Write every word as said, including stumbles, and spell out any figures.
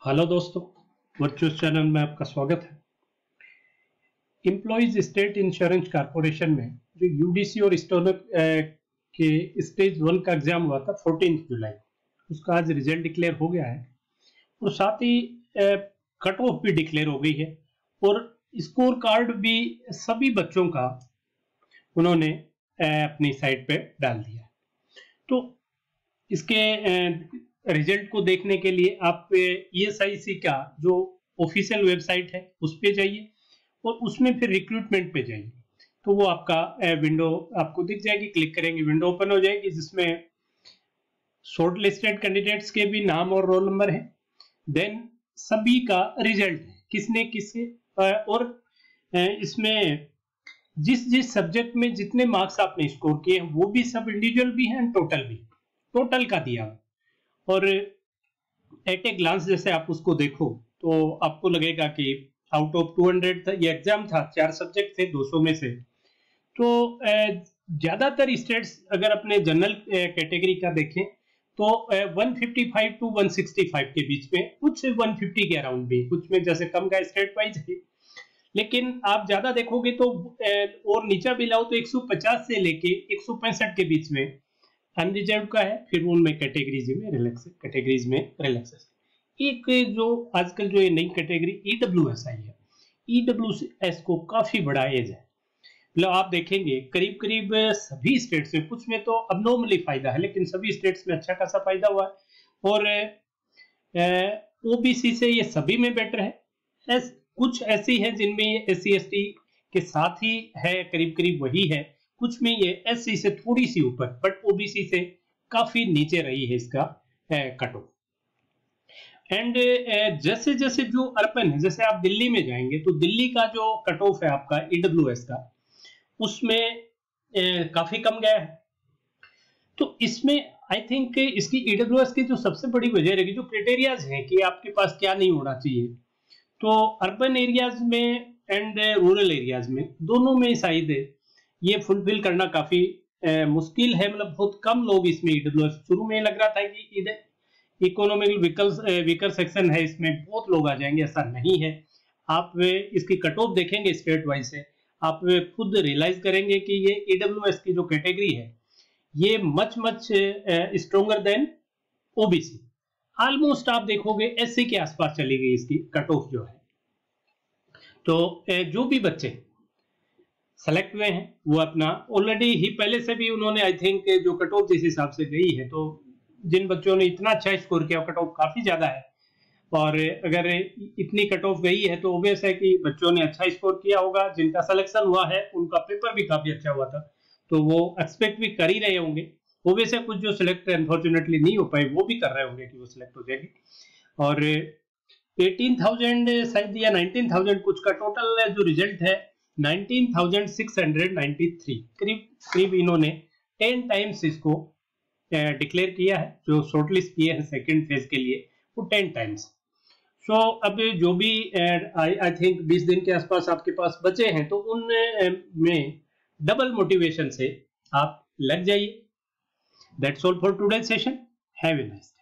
Hello दोस्तों, virtual channel में आपका स्वागत है। एम्प्लॉइज स्टेट इंश्योरेंस कॉर्पोरेशन में जो यूडीसी और स्टोनो के स्टेज वन का एग्जाम हुआ था चौदह जुलाई, उसका आज रिजल्ट डिक्लेयर हो गया है और साथ ही कट ऑफ भी डिक्लेयर हो गई है और स्कोर कार्ड भी सभी बच्चों का उन्होंने अपनी साइट पे डाल दिया। तो इसके रिजल्ट को देखने के लिए आप ई एस आई सी का जो ऑफिशियल वेबसाइट है उस पे जाइए और उसमें फिर रिक्रूटमेंट पे जाइए, तो वो आपका विंडो आपको दिख जाएगी। क्लिक करेंगे, विंडो ओपन हो जाएगी जिसमें शॉर्ट लिस्टेड कैंडिडेट्स के भी नाम और रोल नंबर है, देन सभी का रिजल्ट है किसने किसे, और इसमें जिस जिस सब्जेक्ट में जितने मार्क्स आपने स्कोर किए हैं वो भी सब इंडिविजुअल भी हैं, टोटल भी टोटल का दिया हुआ। और एट ए ग्लांस जैसे आप उसको देखो तो आपको लगेगा कि आउट ऑफ दो सौ था, ये एग्जाम था, चार सब्जेक्ट थे दो सौ में से। तो ज्यादातर स्टेट्स अगर अपने जनरल कैटेगरी का देखें तो एक सौ पचपन टू एक सौ पैंसठ के बीच में, कुछ एक सौ पचास के अराउंड भी, कुछ में जैसे कम का स्टेट वाइज है, लेकिन आप ज्यादा देखोगे तो और नीचा भी लाओ तो एक सौ पचास से लेके एक सौ पैंसठ के बीच में अनरिजर्व का है, फिर उनमें कैटेगरीज में रिलैक्स कैटेगरीज में रिलैक्सेशन। एक जो आजकल जो ये नई कैटेगरी ई डब्ल्यू एस आई है, ई डब्ल्यू एस को काफी बड़ा एज है, मतलब आप देखेंगे करीब करीब सभी स्टेट्स में, कुछ में तो अबनॉर्मली फायदा है लेकिन सभी स्टेट्स में अच्छा खासा फायदा हुआ है। और ओबीसी से ये सभी में बेटर है। एस, कुछ ऐसी है जिनमें ये एस सी एस टी के साथ ही है, करीब करीब वही है, कुछ में ये एससी से थोड़ी सी ऊपर, बट ओबीसी से काफी नीचे रही है इसका कट ऑफ। एंड जैसे जैसे जो अर्बन है, जैसे आप दिल्ली में जाएंगे तो दिल्ली का जो कट ऑफ है आपका ईडब्ल्यूएस का, उसमें ए, काफी कम गया है। तो इसमें आई थिंक इसकी ईडब्ल्यूएस की जो सबसे बड़ी वजह रहेगी, जो क्राइटेरियाज हैं कि आपके पास क्या नहीं होना चाहिए, तो अर्बन एरियाज में एंड रूरल एरियाज में दोनों में शायद ये फुलफिल करना काफी ए, मुश्किल है। मतलब बहुत कम लोग इसमें ईडब्ल्यूएस, शुरू में लग रहा था कि इधर इकोनॉमिकल वीकर सेक्शन है, इसमें बहुत लोग आ जाएंगे, ऐसा नहीं है। आप इसकी कट ऑफ देखेंगे स्टेट वाइज से, आप खुद रियलाइज करेंगे कि ये ईडब्ल्यूएस की जो कैटेगरी है ये much much stronger than OBC. Almost आप देखोगे एससी के आसपास चली गई इसकी कट ऑफ जो है। तो जो भी बच्चे सेलेक्ट हुए हैं वो अपना ऑलरेडी ही पहले से भी उन्होंने आई थिंक जो कट ऑफ जिस हिसाब से गई है, तो जिन बच्चों ने इतना अच्छा स्कोर किया, कट ऑफ काफी ज्यादा है, और अगर इतनी कट ऑफ गई है तो ऑब्वियस है कि बच्चों ने अच्छा स्कोर किया होगा। जिनका सिलेक्शन हुआ है उनका पेपर भी काफी अच्छा हुआ था, तो वो एक्सपेक्ट भी कर ही रहे होंगे। ऑब्वियस है कुछ जो सिलेक्ट अनफॉर्चुनेटली नहीं हो पाए वो भी कर रहे होंगे कि वो सिलेक्ट हो जाएगी। और अठारह हज़ार शायद या उन्नीस हज़ार कुछ का टोटल जो रिजल्ट है उन्नीस हज़ार छह सौ तिरानवे, करीब करीब इन्होंने टेन टाइम्स इसको डिक्लेयर किया है। जो शॉर्टलिस्ट किए हैं सेकंड फेज के लिए वो टेन टाइम्स। सो अब जो भी आई थिंक बीस दिन के आसपास आपके पास बचे हैं, तो उन में डबल मोटिवेशन से आप लग जाइए। That's all for today session. Have a nice